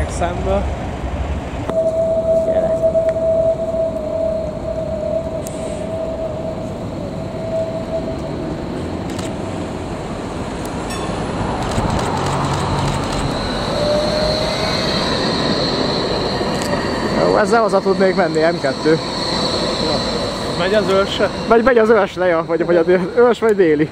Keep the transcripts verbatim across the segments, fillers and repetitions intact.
megyek szemből. Jó, ezzel haza tudnék menni, M kettő. Megy az őrsre? Vagy megy az őrsre, ja, vagy, vagy az őrs, vagy déli.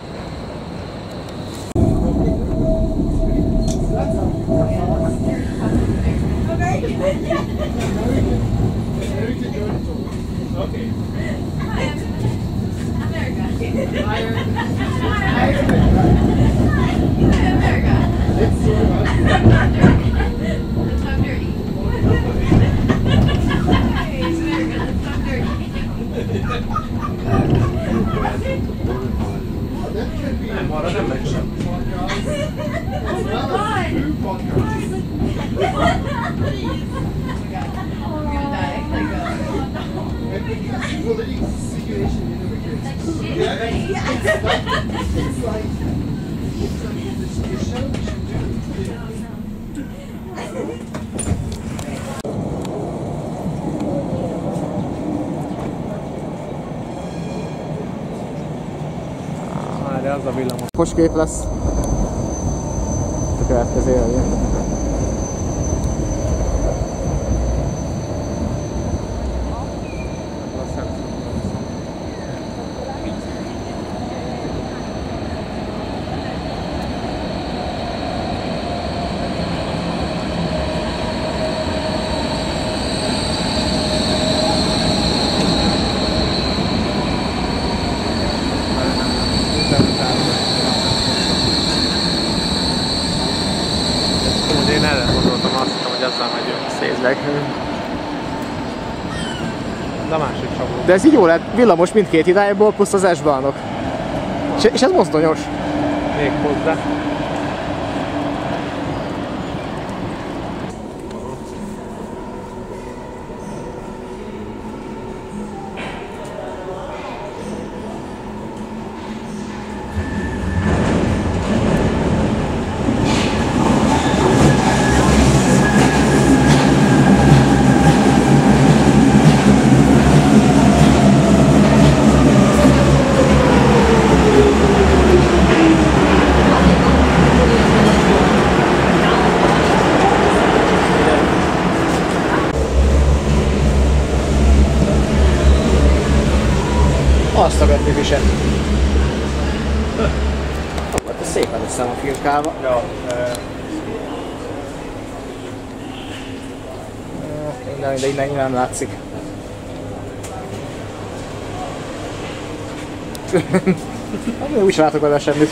Nem, arra nem megy sem. De az a villamos. Most kép lesz a következő jövő. Én erre gondoltam, azt hittem, hogy ezzel megyünk. Szézleg. De a másik csomó. De ez így jó lett, villamos mindkét irányból, plusz az S-bánok. És, és ez mozdonyos. Még hozzá. Azt a betűviset. Akkor ez szépen össze van firkálva. Ja, e... Minden, de innen nem látszik. Úgy is látok vele semmit.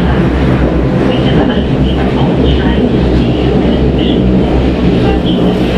We have a all trains to you.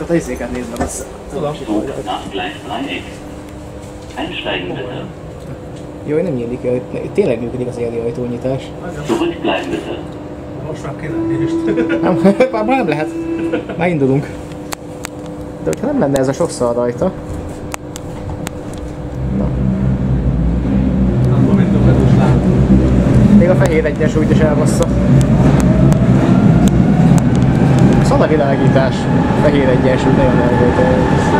azokat a izéket nézd meg össze. Tudom. Zug nach Gleis Dreieck. Einsteigen bitte. Jó, hogy nem nyílik el, tényleg működik az éli ajtónyitás. Zurückbleiben bitte. Most már kilenést. Nem, már nem lehet. Már indulunk. De hogyha nem lenne ez a sok szar rajta. Na. Akkor mindent meg is látom. Még a fehér egyensúlyt is elbassza. Szalavilágítás. Fehér egyensúly, nagyon elvolt el.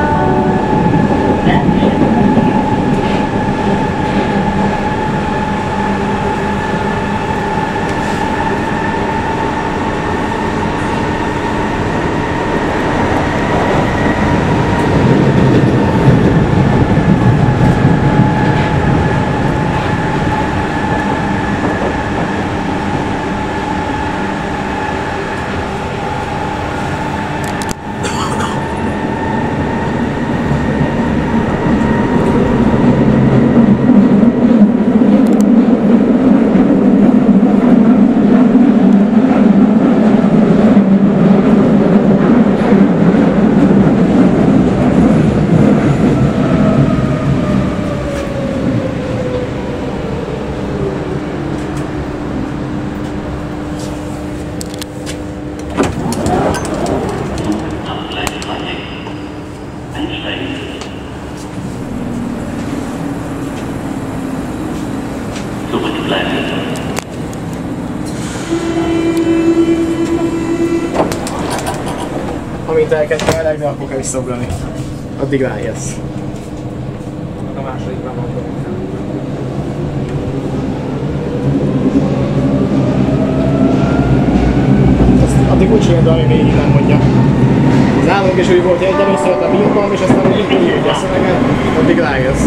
Amint elkezd kelegni, akkor kell visszaugrani. Addig ráérsz. A másodikban van. Azt addig úgy csinálod, ami végig nem mondja. Az állunk is úgy volt, hogy egy először a bírban, és aztán úgy így a szöveget, addig ráérsz.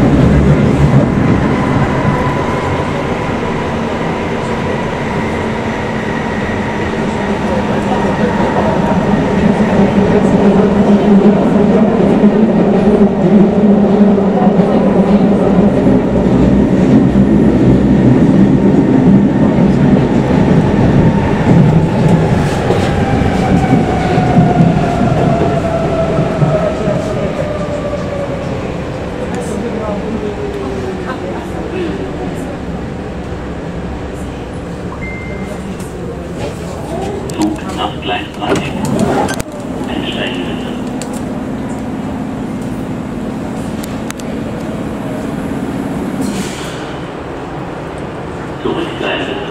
Zug nach Gleis Dreieck. Einsteigen bitte. Zurückbleiben bitte.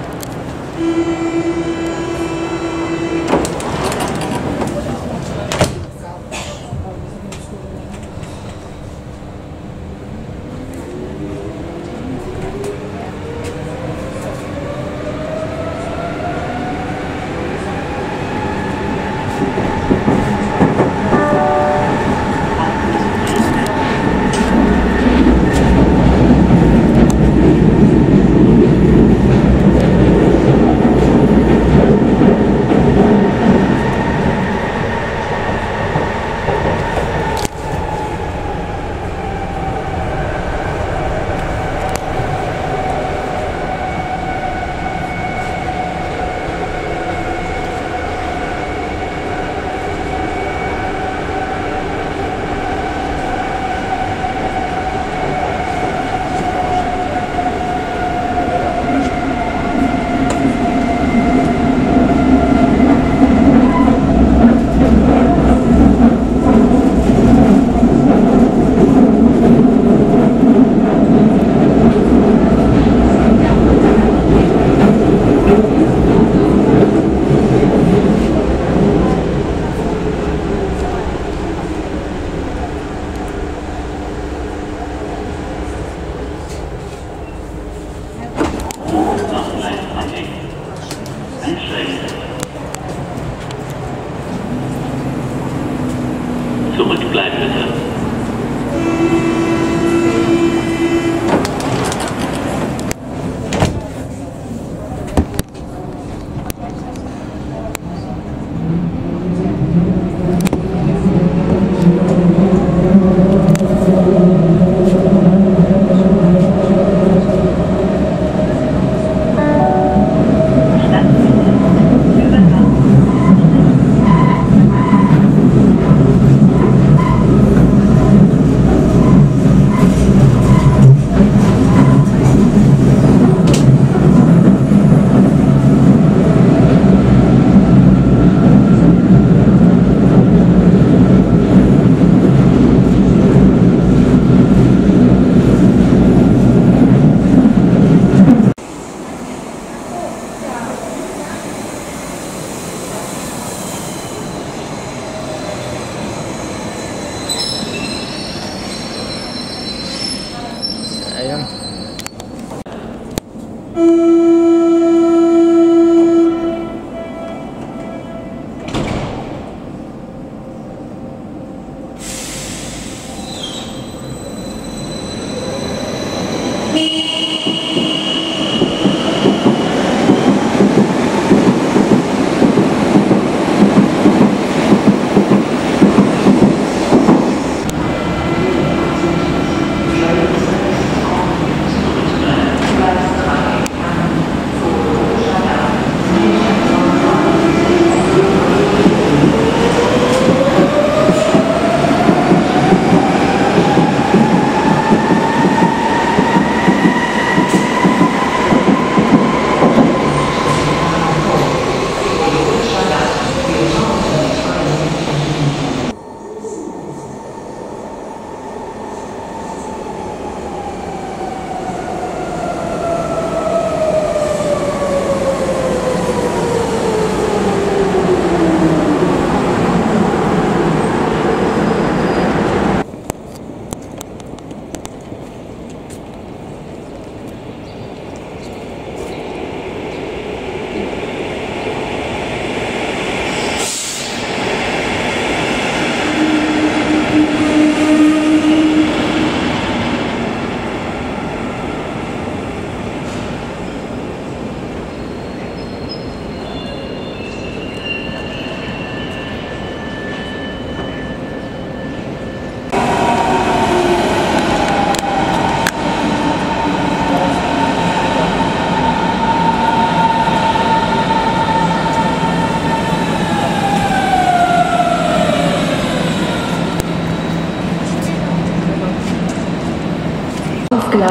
Zurückbleiben bitte.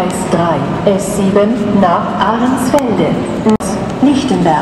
Gleis drei, S sieben nach Ahrensfelde, Lichtenberg.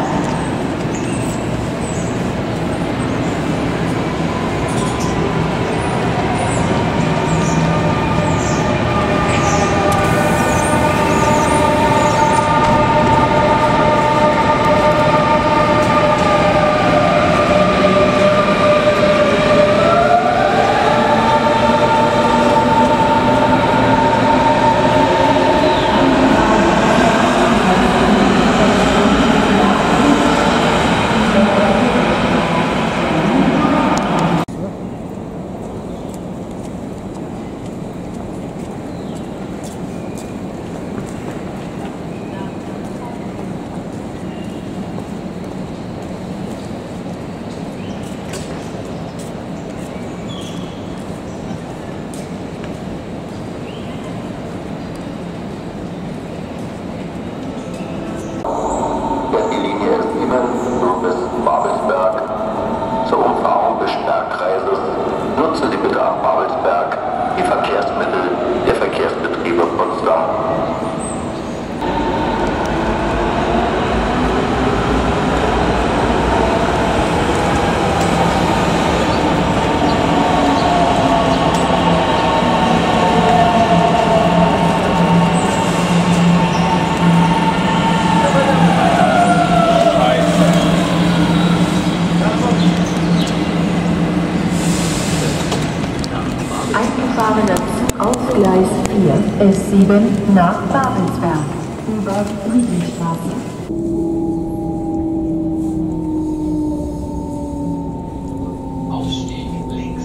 Auf Gleis vier, S sieben nach Babelsberg, über Friedrichstraße. Ausstieg links.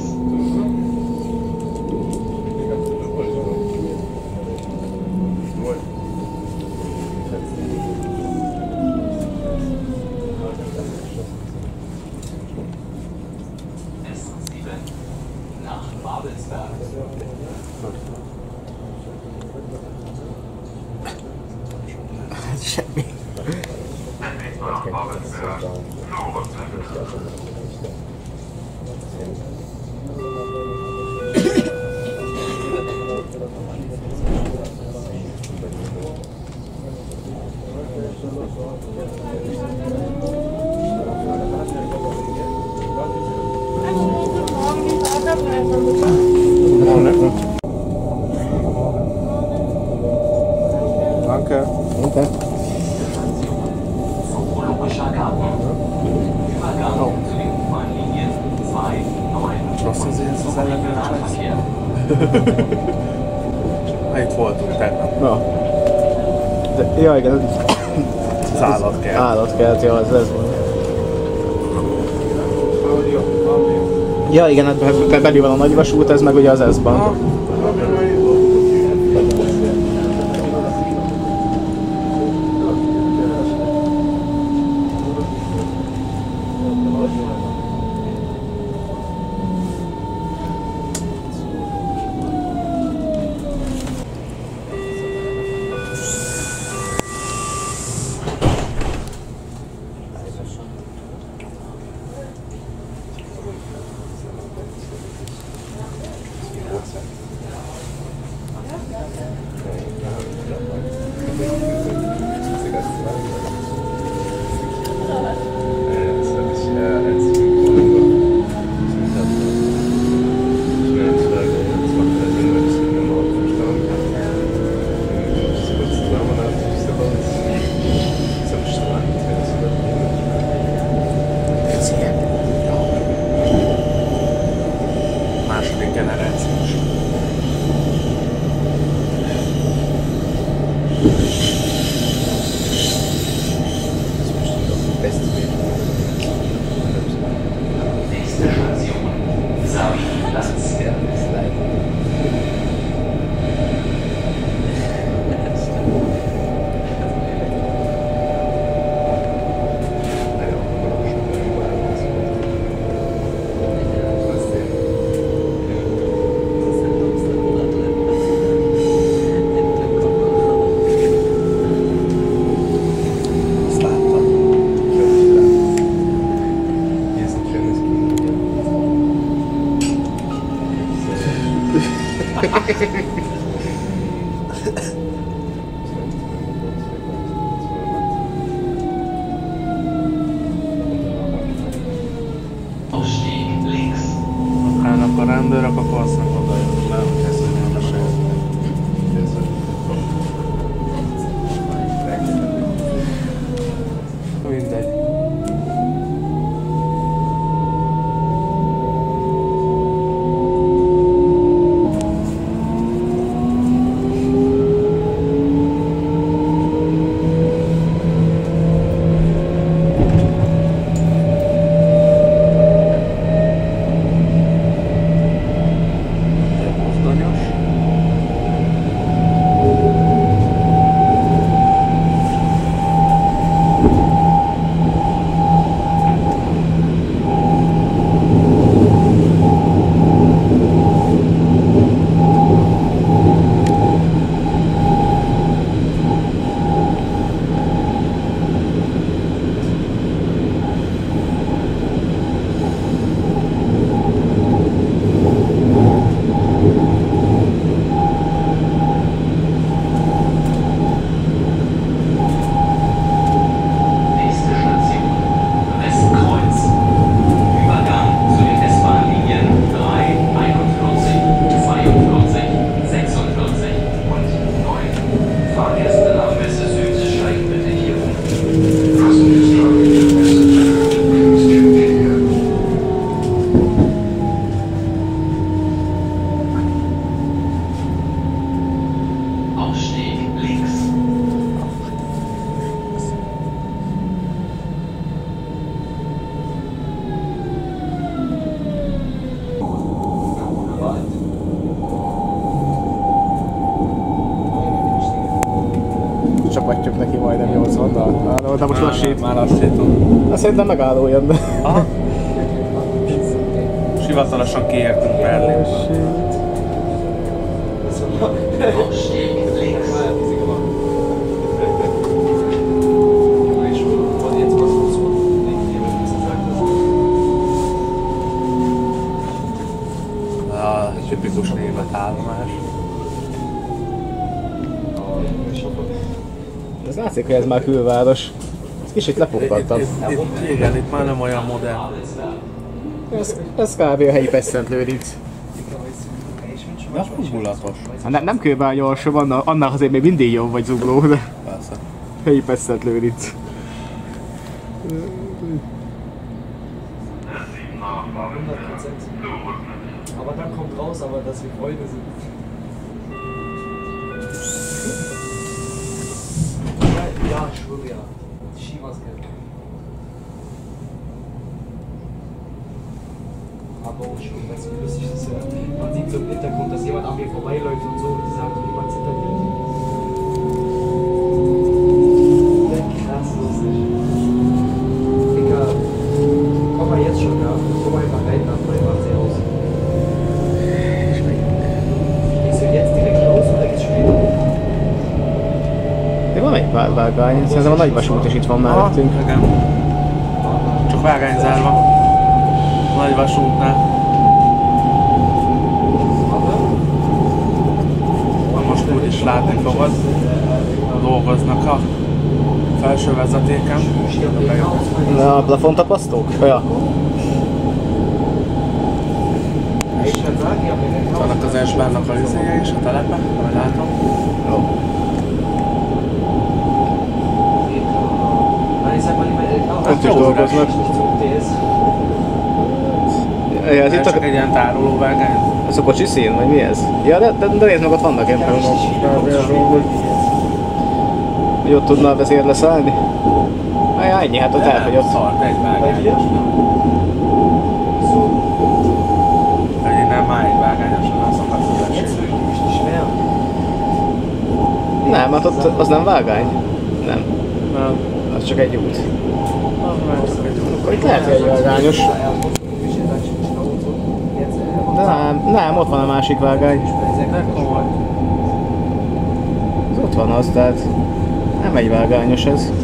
S sieben nach Babelsberg. Danke. Okay. Zoologischer Garten. Übergang zu den U-Bahn-Linien zwei, neun. Azt azért ez az ellenőrzés. Itt voltunk tegnap. Na. De, ja, igen. Az állatkert. Állatkert, ja, ez ez volt. Ja, igen, hát be, be, belül van a nagyvasút, ez meg ugye az S-Bank. rendőrök, akkor azt nem gondoljuk, nem kezdődjön a saját. Mindegy. Csapatjuk neki majdnem nyolcvannal. Ah, de most lassít. Már lassítunk. Azt szerintem megálló jön, de... Aha. Hivatalosan kiértünk Berlinbe. A tipikus német állomás. Ez látszik, hogy ez már külváros. Ez kicsit lepukkantam. Itt, itt, itt, igen, itt már nem olyan modern. Ez, ez kb. A helyi Pestszentlőrinc. De hangulatos. Nem, nem kőbány alsó, annál, annál azért még mindig jobb vagy zugló, de Persze. helyi Pestszentlőrinc. Aber dann kommt raus, aber dass wir Freunde sind. Ja, ja, ich schwöre ja. Die Skimaske. Aber auch schon, weißt du, wie lustig das ist ja. Man sieht so im Hintergrund, dass jemand an mir vorbeiläuft und so und die sagt, jemand zittert nicht. Krass lustig. Digga, komm mal jetzt schon, ja. Komm mal einfach rein, dann macht sie aus. Gehst du jetzt direkt los oder geht's später? De van egy pár vágány, szerintem a nagyvasút is itt van mellettünk. Igen. Csak vágányzárva. Nagy vasútnál. Na most úgy is látni fogod. Dolgoznak a felső vezetéken. Na, a plafontapasztók? Ja. Vannak az S-bánnak a üzéje is, a telepe, ahogy látom. Jó. Ott is dolgoznak. Ja, ez itt Csak a... egy ilyen tárolóvágány. Ez a kocsi szín, vagy mi ez? Ja, de, de, de nézd meg, ott vannak ilyen pelonok. Hogy ott tudnál vezér leszállni? Ajá, ennyi, hát ott elfogyott. Szart egy vágányos. Hogy innen már egy vágányosan a szakadszolás. Nem, hát ott az nem vágány. Nem. Nem. Az csak egy út. Az már csak egy út. Akkor itt lehet, hogy egy vágányos. De nem, nem, ott van a másik vágány. Az ott van az, tehát nem egy vágányos ez.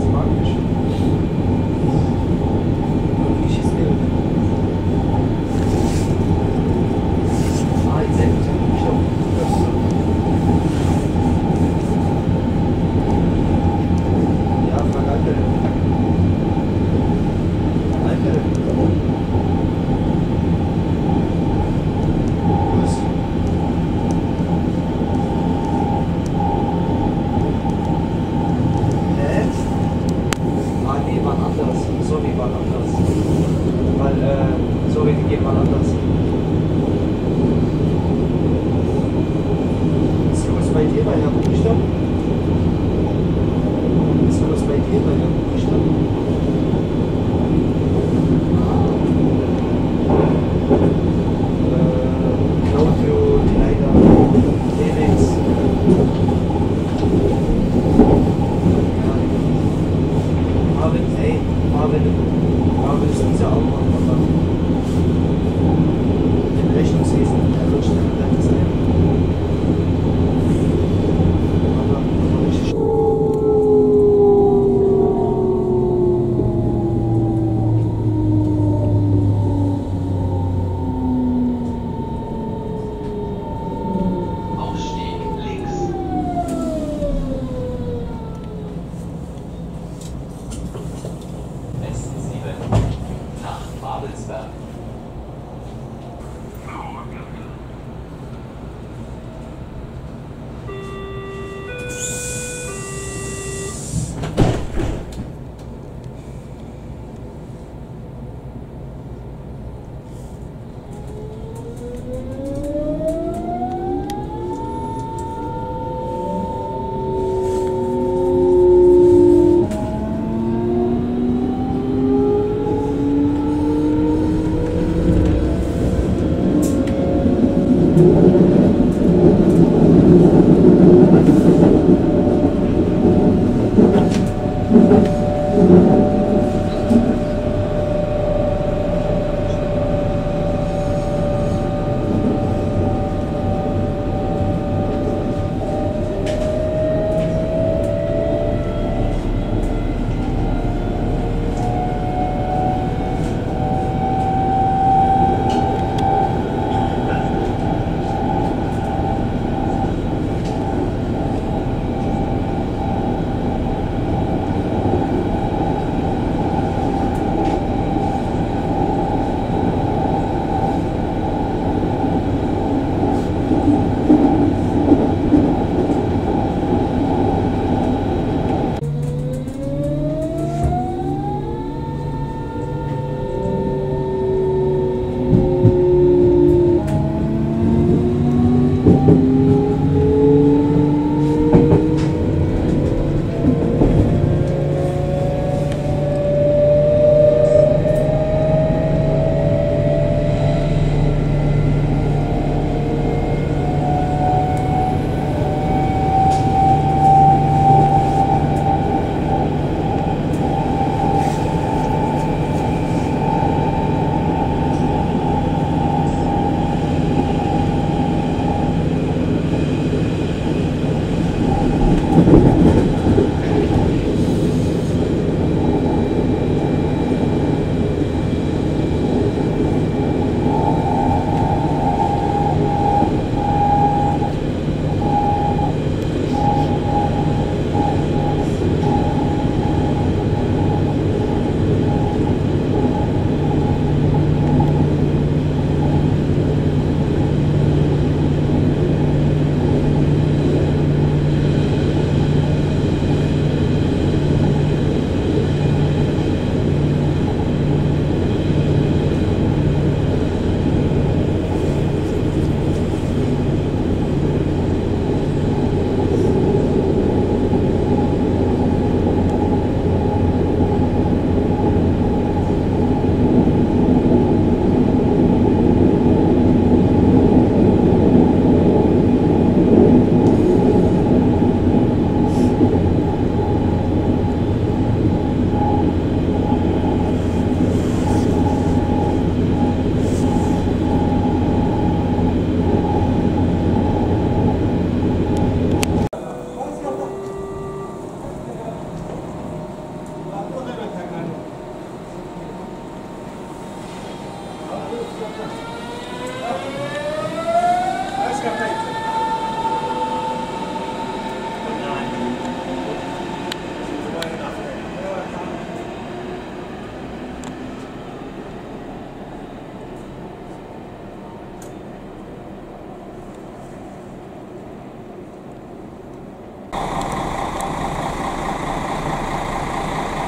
das praktisch. Wirkliches Bild. Ah, jetzt selbst. Stopp. Ja, frag Alter. Alter. Was? Hä? Ah, nee, waren anders. Sorry, waren anders. Weil, äh, sorry, die gehen mal anders. Ist was bei dir bei Herr Buchstaben? Ist was bei dir bei Herr Buchstaben? Äh, Claudio, leider, Felix. Marvin, ey, Marvin, Marvin ist dieser auch mal im Rechnungswesen, der wird schnell dann sein. Aber, aber ich Ausstieg links. S sieben nach Babelsberg.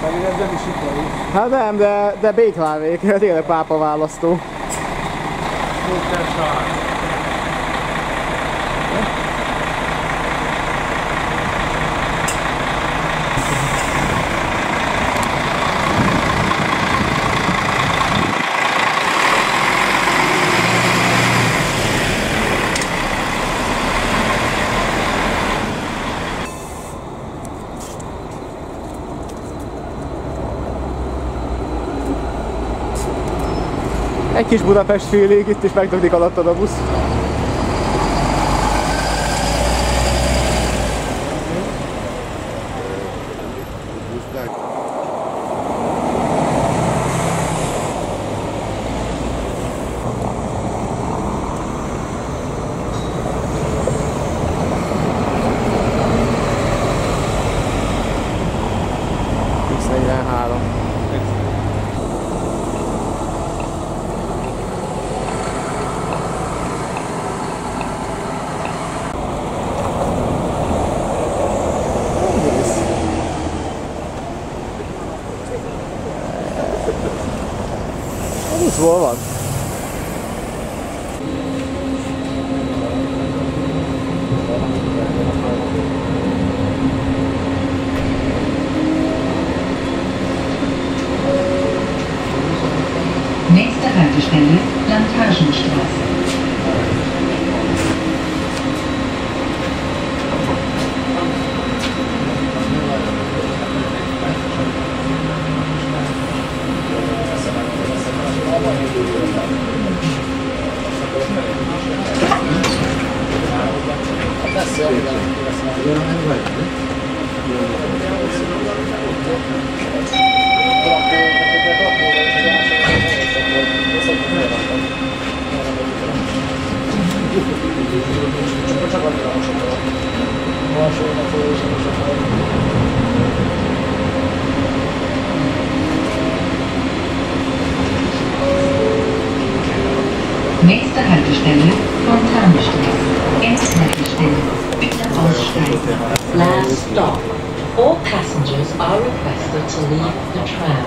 Pedig ez nem is ipari. Hát nem, de, de béklávék, tényleg pápa választó. Egy kis Budapest feeling, itt is megdöglik alattad a busz. Hol van? Nächste Haltestelle, Plantagenstraße. Nächste Haltestelle, Fontanenstraße. Endhaltestelle, bitte aussteigen. Last stop. All passengers are requested to leave the tram.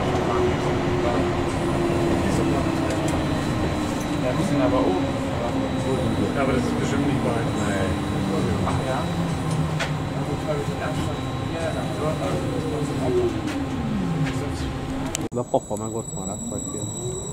Ja, die sind aber oben. Ja, aber das ist bestimmt nicht weit. Nee. Ach ja? De a papa meg ott maradt, vagy ki.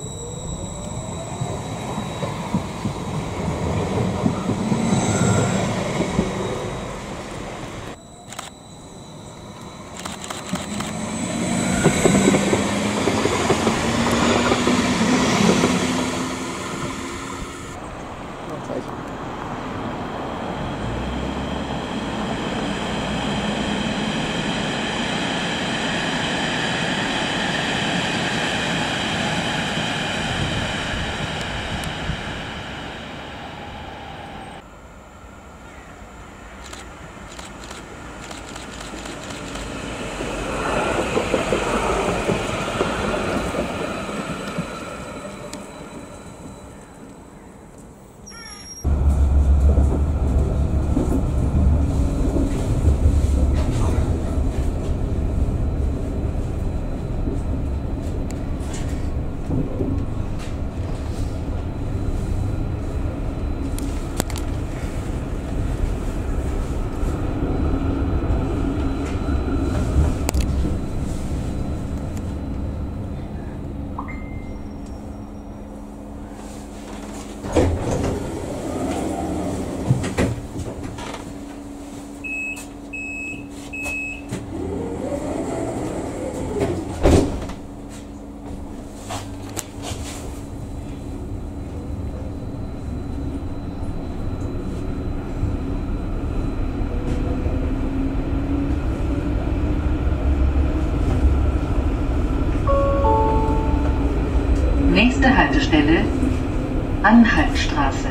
Nächste Haltestelle, Anhaltstraße.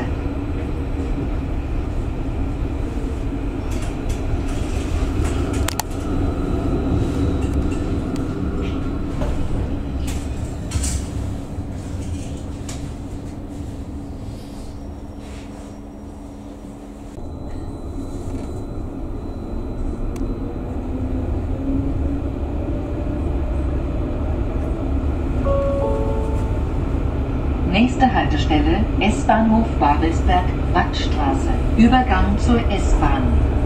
Nächste Haltestelle S-Bahnhof Babelsberg, Wattstraße. Übergang zur S-Bahn.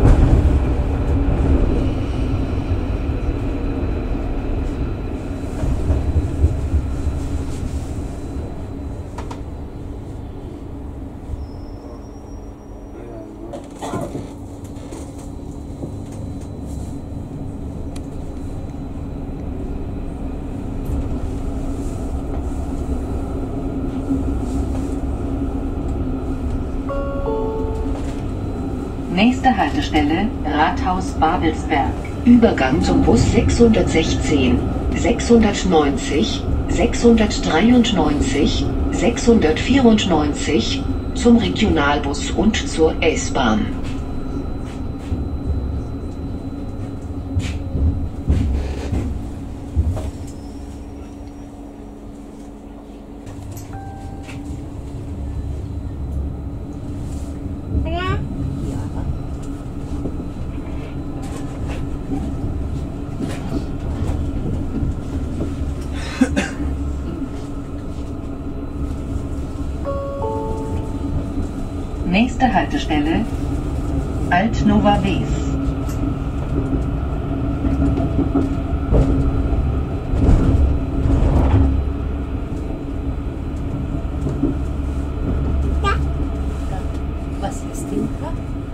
Nächste Haltestelle Rathaus Babelsberg. Übergang zum Bus sechshundertsechzehn, sechshundertneunzig, sechshundertdreiundneunzig, sechshundertvierundneunzig zum Regionalbus und zur S-Bahn. Nächste Haltestelle Altnova Wes. Was ist denn da?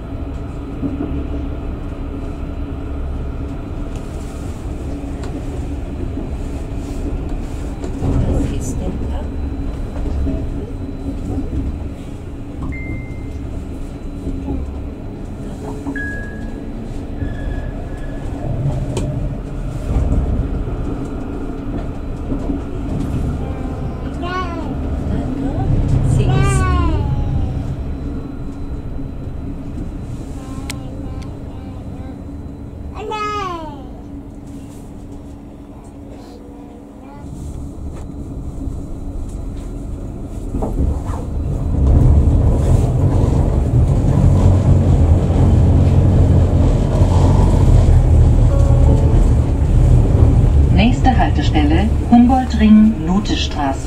Was ist denn da? Nächste Haltestelle Humboldtring, Luthestraße.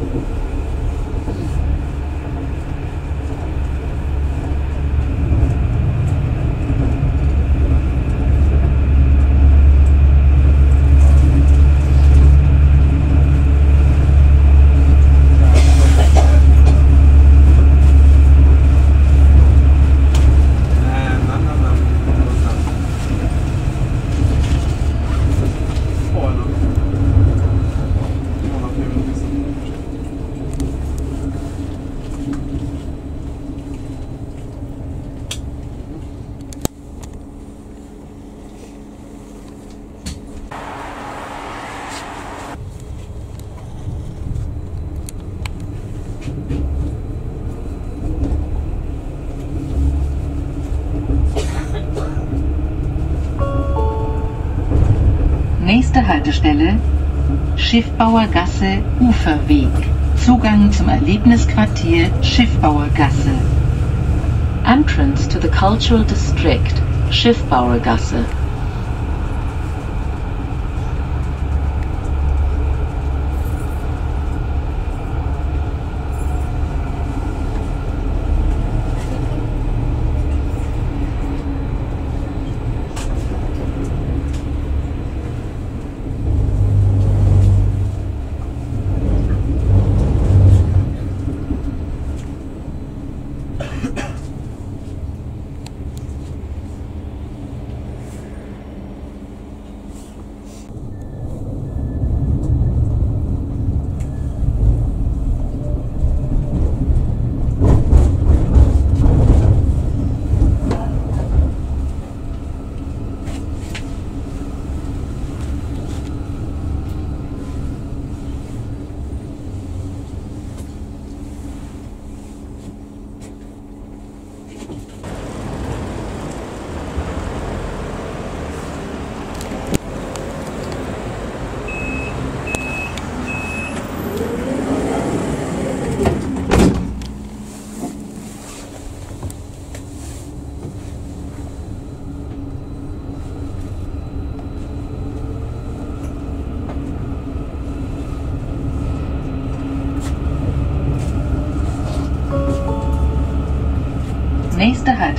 Nächste Haltestelle Schiffbauergasse, Uferweg. Zugang zum Erlebnisquartier Schiffbauergasse. Entrance to the Cultural District, Schiffbauergasse.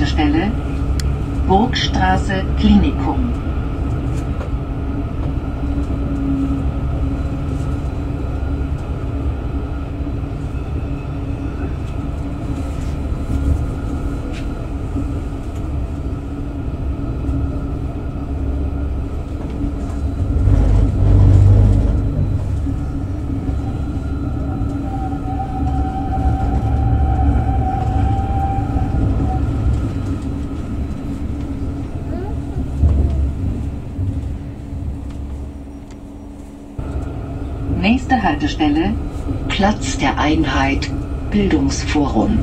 Haltestelle Burgstraße Klinikum. Nächste Haltestelle Platz der Einheit Bildungsforum.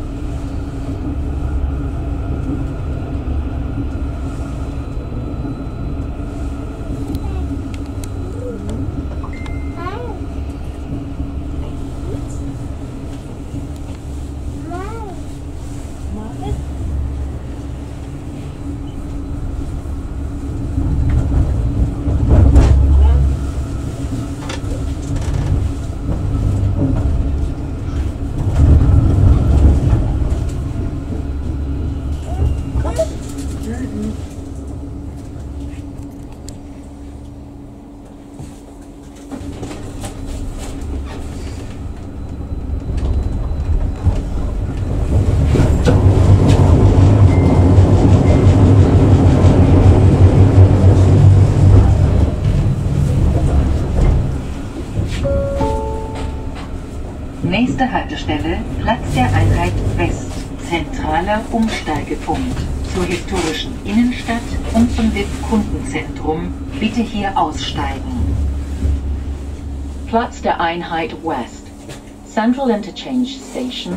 Nächste Haltestelle Platz der Einheit West, zentraler Umsteigepunkt zur historischen Innenstadt und zum V I P-Kundenzentrum. Bitte hier aussteigen. Platz der Einheit West, Central Interchange Station.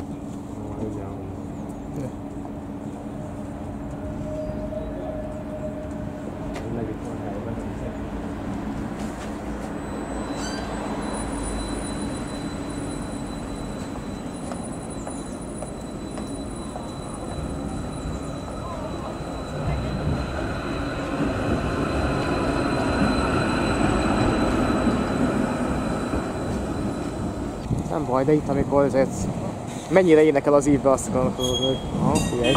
Nem baj, de itt amikor ez mennyire énekel az ívbe, azt akarom tudni, hogy ha, figyelj.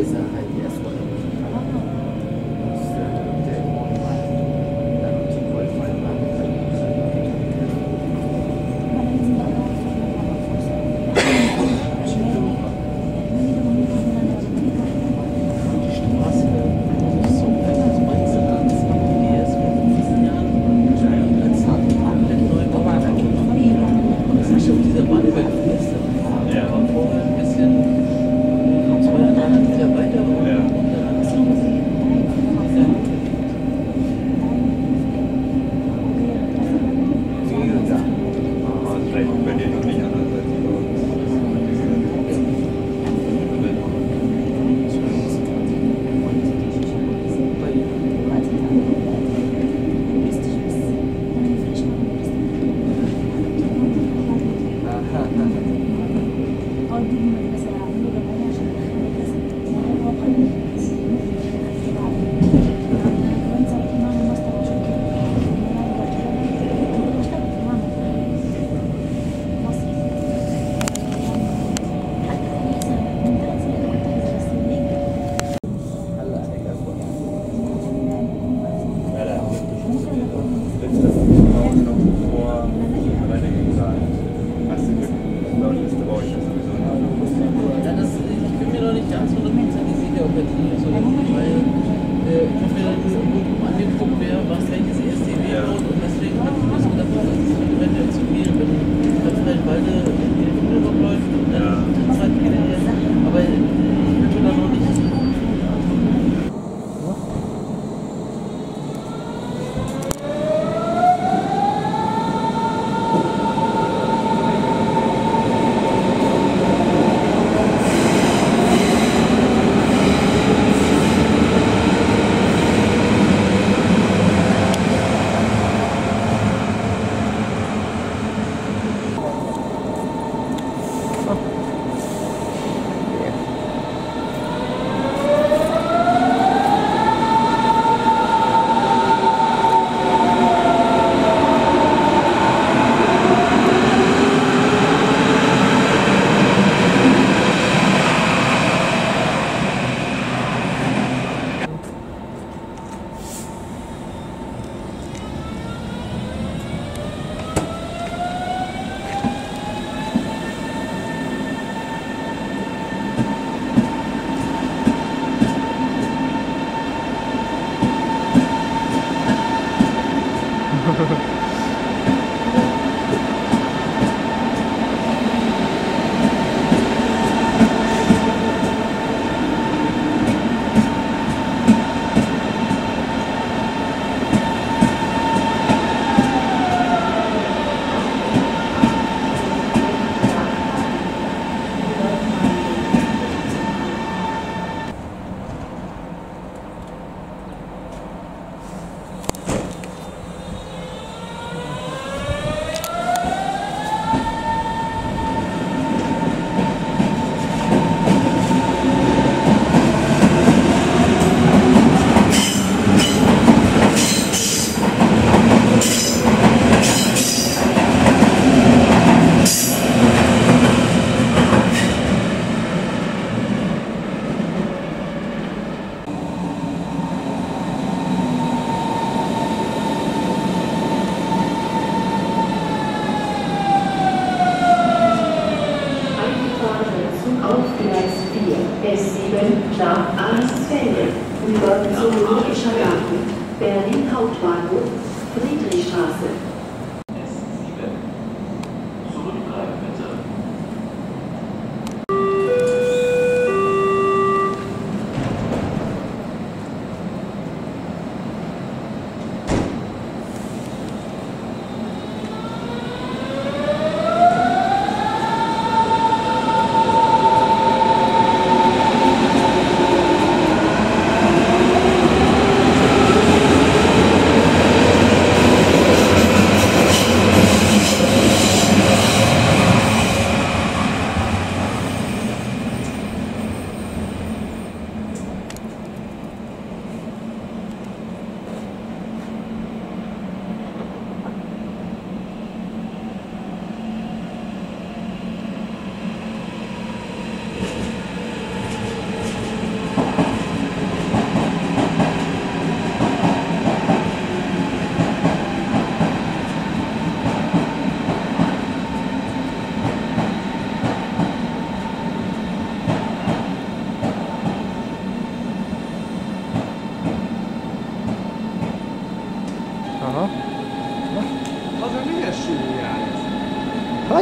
S sieben nach Arnsfelde über Zoologischer Garten, Berlin Hauptbahnhof, Friedrichstraße.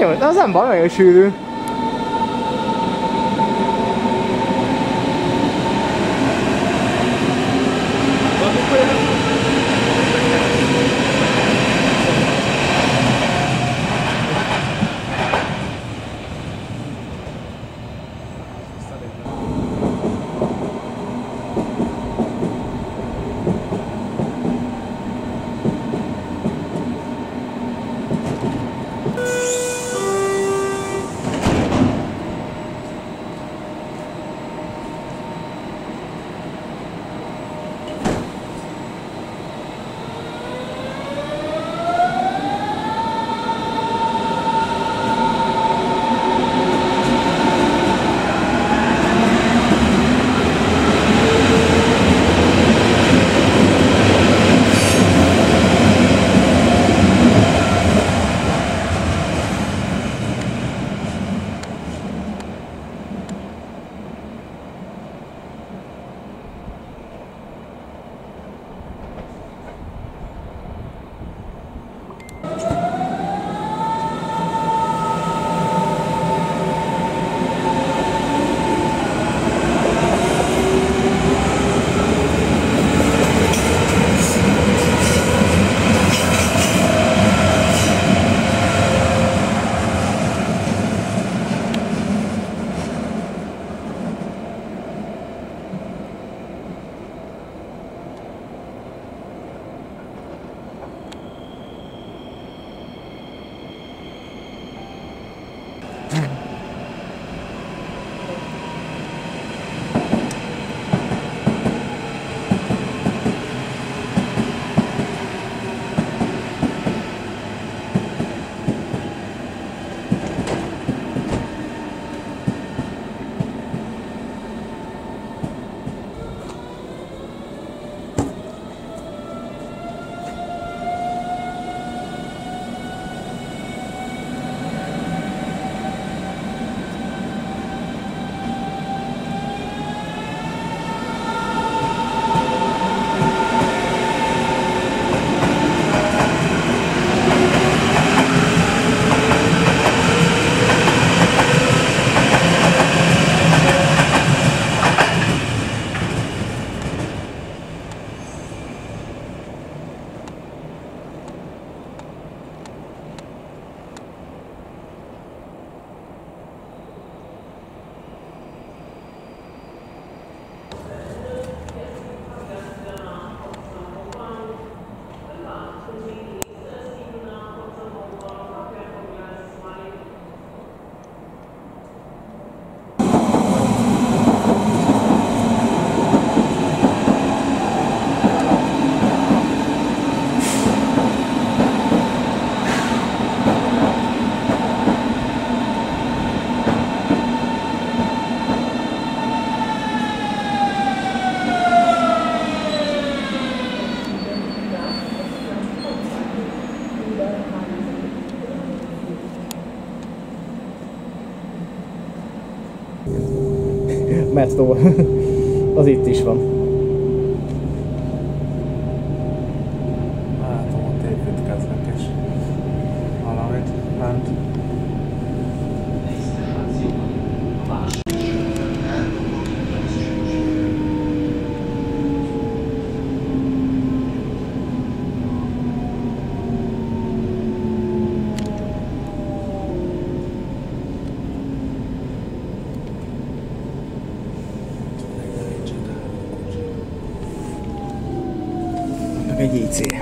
Nagyon, az nem baj, nagyon sűrű. Metró. Az itt is van. Hát ott építkeznek is. Valamit bent. Egy i cé.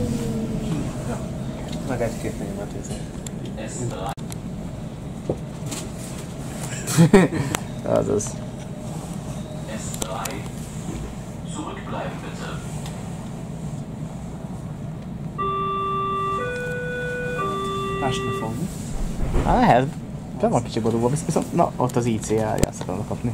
Meg egy-két német izé. Azaz. Zurückbleiben bitte. Ásni fogni. Hát lehet. De van kicsi borúban, viszont na, ott az i cé eljátsz akarna kapni.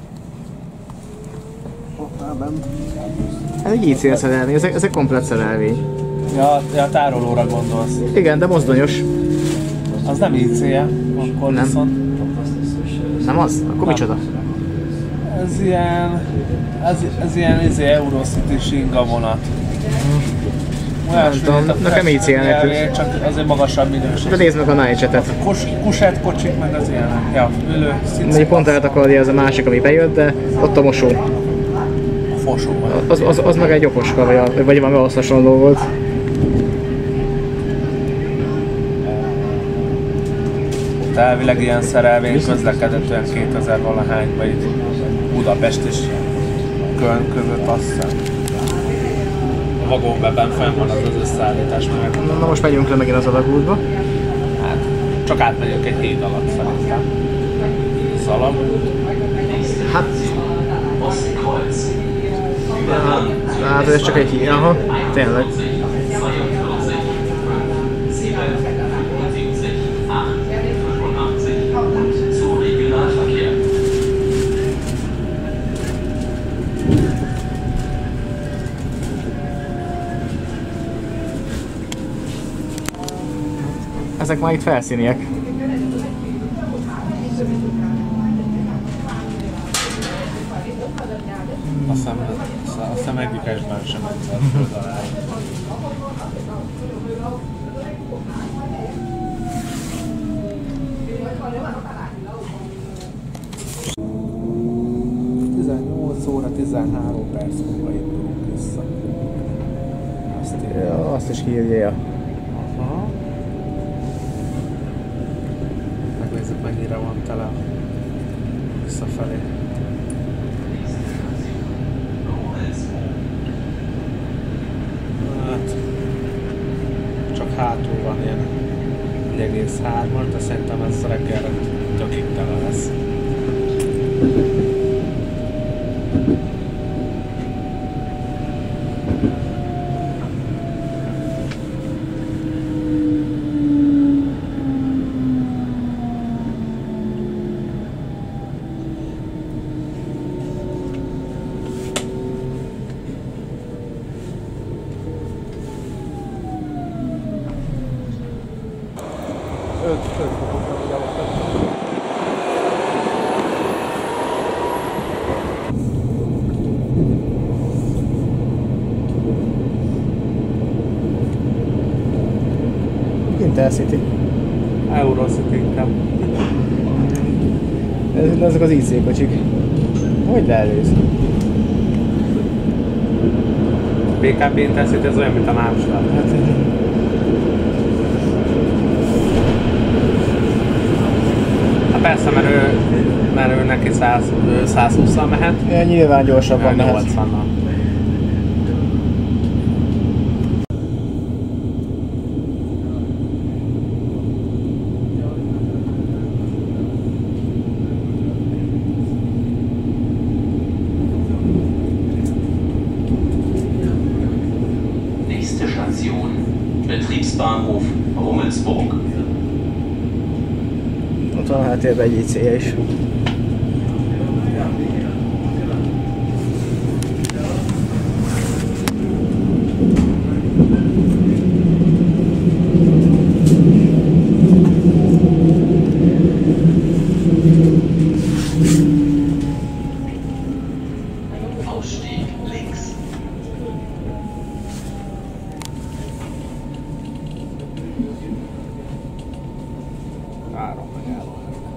Ott áll bent. Ez egy i cé szerelvény, ez, ez egy komplet szerelvény. Ja, ja, tárolóra gondolsz. Igen, de mozdonyos. Az nem i cé-je, akkor Nem. viszont... Nem az? Akkor micsoda? Ez ilyen... Ez, ez ilyen izé, Eurocity-s inga vonat. Nem tudom, nekem így célnek. Csak azért magasabb minőség. De nézd meg a Night-et. Kusett kocsik meg az ilyenek. Ja, ülő, Mondjuk pont eltakarja az a másik, ami bejött, de ott a mosó. A fosó. Az, az, az meg egy okoska, vagy, vagy valami ahhoz hasonló volt. Ott elvileg ilyen szerelvény közlekedett olyan kétezer valahányban itt Budapest és Köln között, azt hiszem. A vagónwebben fenn van az az összeállítás meg. Na most megyünk le megint az alagútba. Hát, csak átmegyünk egy híd alatt szerintem. Szalag. Hát... Hát ez csak egy híd, aha, tényleg. Ezek már itt felszíniek. Azt hiszem, azt hiszem egyik esben sem egyszer föld alá. tizennyolc óra tizenhárom perc múlva indulunk vissza. Azt írja. Ja, azt is írja. Aha. Megnézzük, mennyire van tele visszafelé. Hát, csak hátul van ilyen egy egész három, de szerintem ez reggelre tökig tele lesz. Intercity. Eurocity inkább. Ezek az í cé kocsik. Hogy leelőz? bé ká pé Intercity ez olyan, mint a Mámsvár. Hát... Hát persze, mert ő, mert ő neki száz hússzal mehet. Ja, nyilván gyorsabban mehet. nyolcvannal. Nächste Station, Betriebsbahnhof Rummelsburg. Ott van a háttérben egy í cé is. Ausstieg links. Három megálló.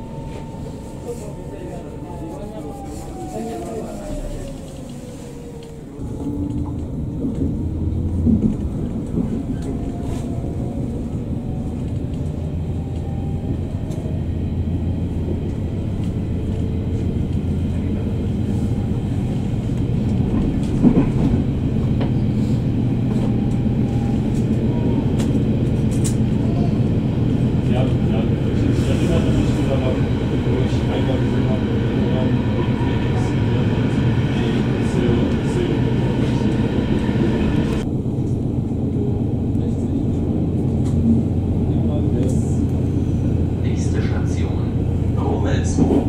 Nächste Station, Rummelsburg.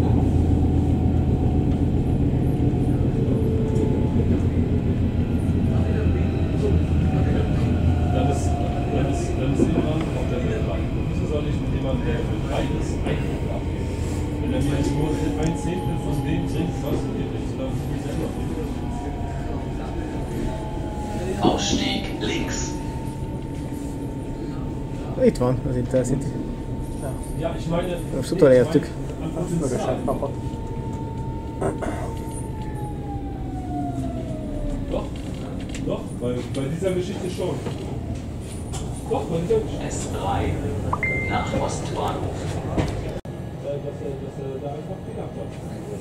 Dann ist, dann ist, dann ist jemand auf der Welt dran. Wieso soll ich mit jemandem, der für drei ist, Einkauf abgeben? Wenn er mir jetzt nur ein Zehntel von dem trinkt, was ihr nicht, dann muss ich selber. Ausstieg links. Itt van az Intercity. Ja, ich meine... Most utolértük. Vöröset kapott. Doch, doch, bei, bei dieser Geschichte schon. Doch, bei dieser Geschichte. S drei nach Ostbahnhof. Dass er, dass er da einfach gedacht hat.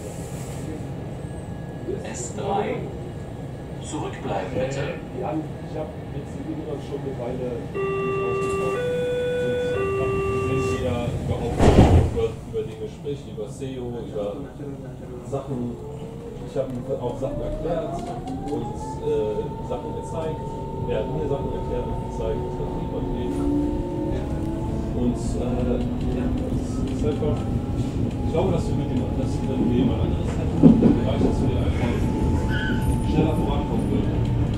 S drei. Zurückbleiben bitte. Ja, ich habe jetzt die Inneren schon eine Weile nicht ausgetauscht. Und habe gesehen, wie er überhaupt über, über Dinge spricht, über S E O, über Sachen. Ich habe ihm auch Sachen erklärt und äh, Sachen gezeigt. Er hat mir Sachen erklärt und gezeigt, was das Thema geht. Und äh, ja, das ist einfach. Ich glaube, dass wir mit dem, dass wir mit dem ein anderes hätten, im Bereich, dass wir einfach schneller vorankommen würden.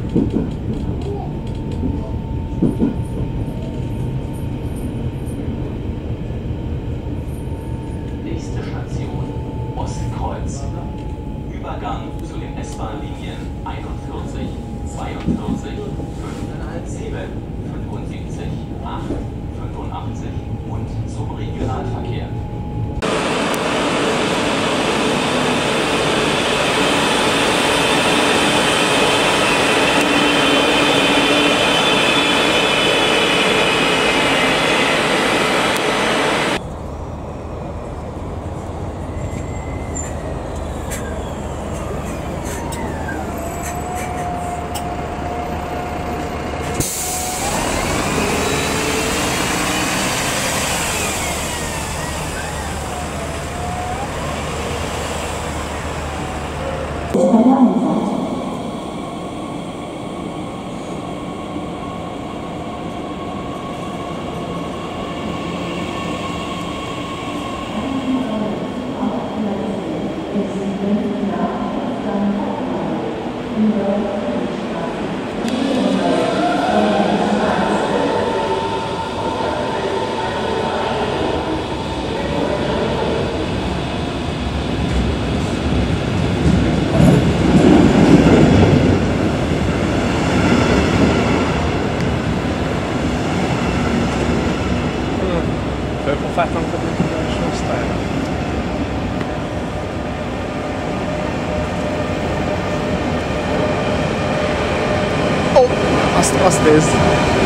Nächste Station Ostkreuz. Übergang zu den S-Bahn-Linien einundvierzig, zweiundvierzig, fünf, sieben, fünfundsiebzig, acht, fünfundachtzig und zum Regionalverkehr. Fölpofátlan kapjuk az első osztályra. Ó, azt, azt nézd!